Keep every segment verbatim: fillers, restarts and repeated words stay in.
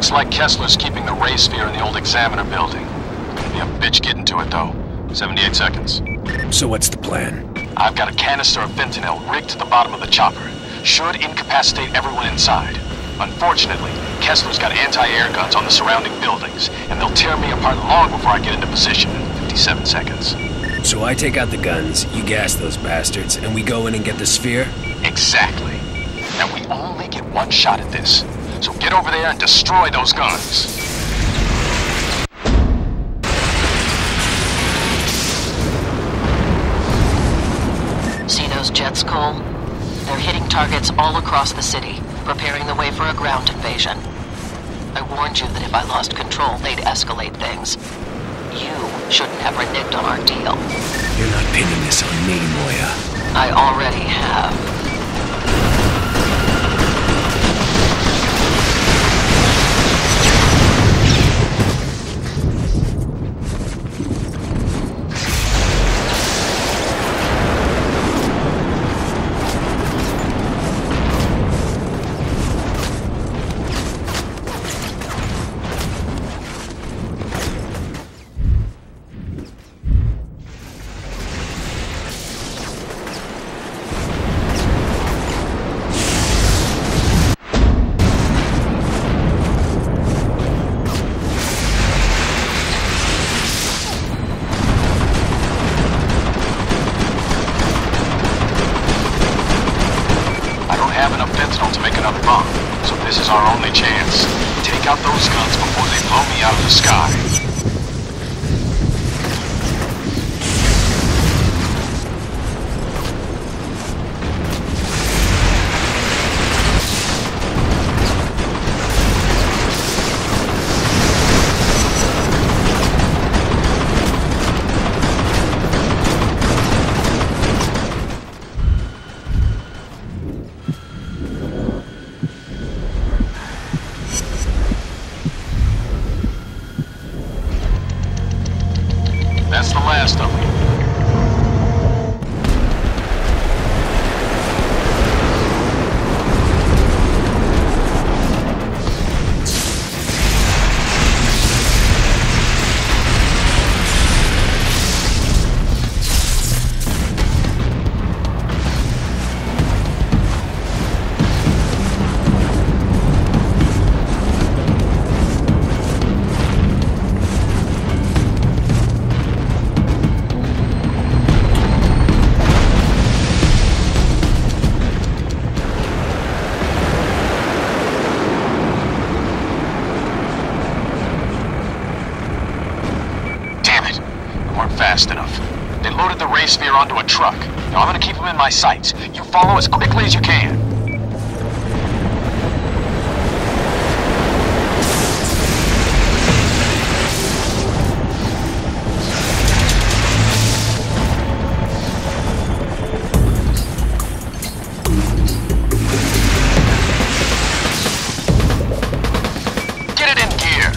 Looks like Kessler's keeping the ray sphere in the old Examiner building. Gonna be a bitch getting to it, though. seventy-eight seconds. So what's the plan? I've got a canister of fentanyl rigged to the bottom of the chopper. Should incapacitate everyone inside. Unfortunately, Kessler's got anti-air guns on the surrounding buildings, and they'll tear me apart long before I get into position in fifty-seven seconds. So I take out the guns, you gas those bastards, and we go in and get the sphere? Exactly. And we only get one shot at this. So get over there and destroy those guns. See those jets, Cole? They're hitting targets all across the city, preparing the way for a ground invasion. I warned you that if I lost control, they'd escalate things. You shouldn't have reneged on our deal. You're not pinning this on me, Moya. I already have. This is our only chance. Take out those guns before they blow me out of the sky. That's the last of them. Fast enough. They loaded the ray sphere onto a truck. Now I'm gonna keep them in my sights. You follow as quickly as you can. Get it in gear.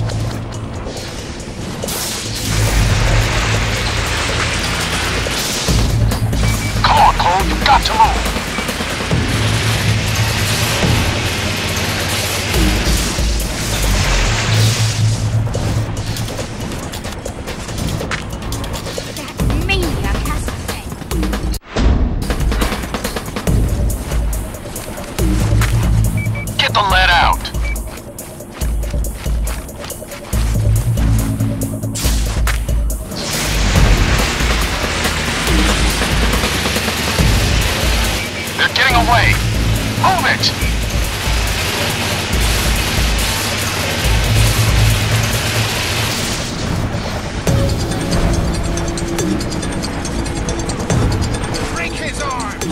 You've got to move! That maniac has to say. Get the lead out! Getting away! Move it! Break his arms!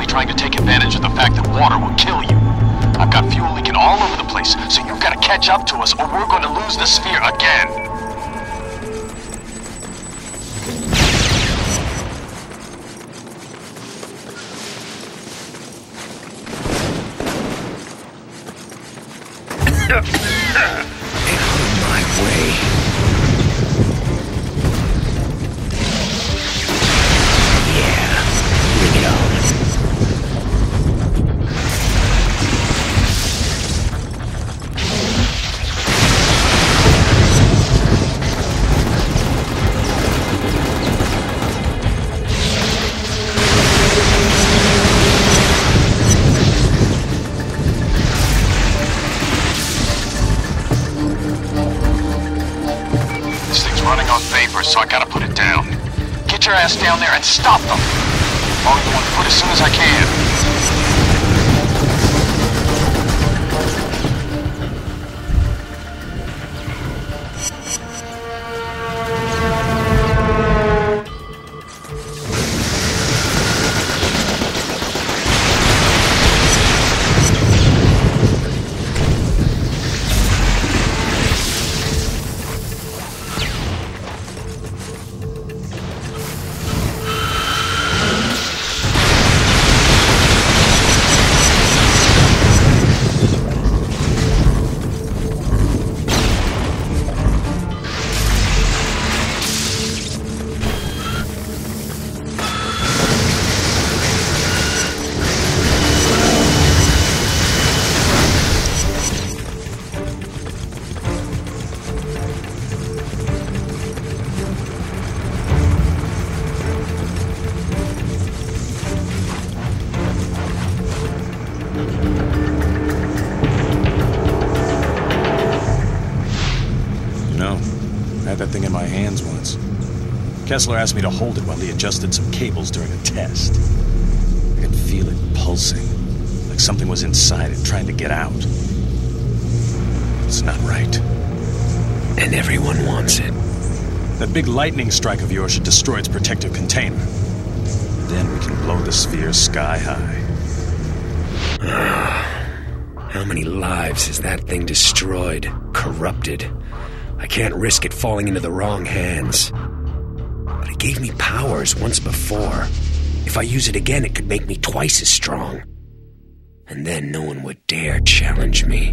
trying to take advantage of the fact that water will kill you. I've got fuel leaking all over the place, so you've got to catch up to us or we're going to lose the sphere again. Out of my way. Yeah, bring it on. So I gotta put it down. Get your ass down there and stop them! I'll go on foot as soon as I can. That thing in my hands once. Kessler asked me to hold it while he adjusted some cables during a test. I could feel it pulsing, like something was inside it trying to get out. It's not right. And everyone wants it. That big lightning strike of yours should destroy its protective container. Then we can blow the sphere sky high. How many lives has that thing destroyed, corrupted? I can't risk it falling into the wrong hands. But it gave me powers once before. If I use it again, it could make me twice as strong. And then no one would dare challenge me.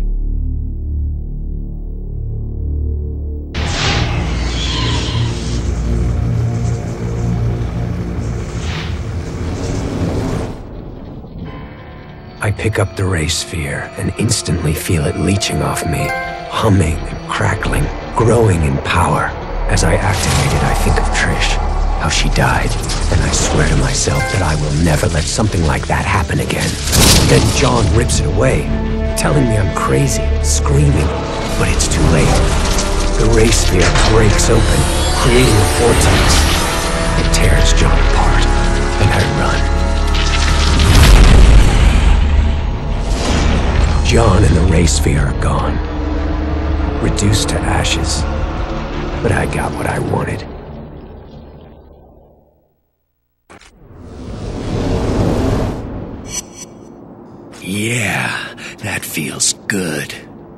I pick up the ray sphere and instantly feel it leeching off me, humming and crackling, growing in power. As I activate it, I think of Trish, how she died, and I swear to myself that I will never let something like that happen again. Then John rips it away, telling me I'm crazy, screaming, but it's too late. The ray sphere breaks open, creating a vortex. It tears John apart, and I run. John and the ray sphere are gone, reduced to ashes, but I got what I wanted. Yeah, that feels good.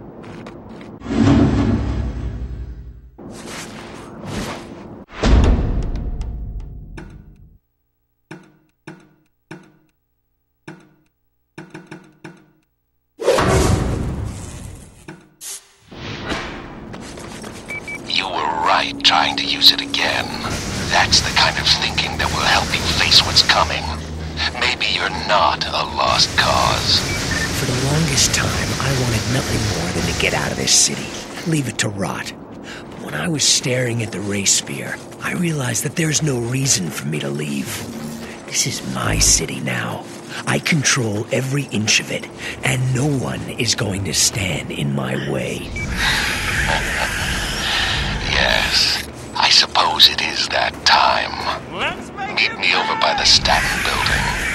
Trying to use it again. That's the kind of thinking that will help you face what's coming. Maybe you're not a lost cause. For the longest time, I wanted nothing more than to get out of this city, leave it to rot. But when I was staring at the ray sphere, I realized that there's no reason for me to leave. This is my city now. I control every inch of it, and no one is going to stand in my way. Yes, I suppose it is that time. Meet me over by the Staten building.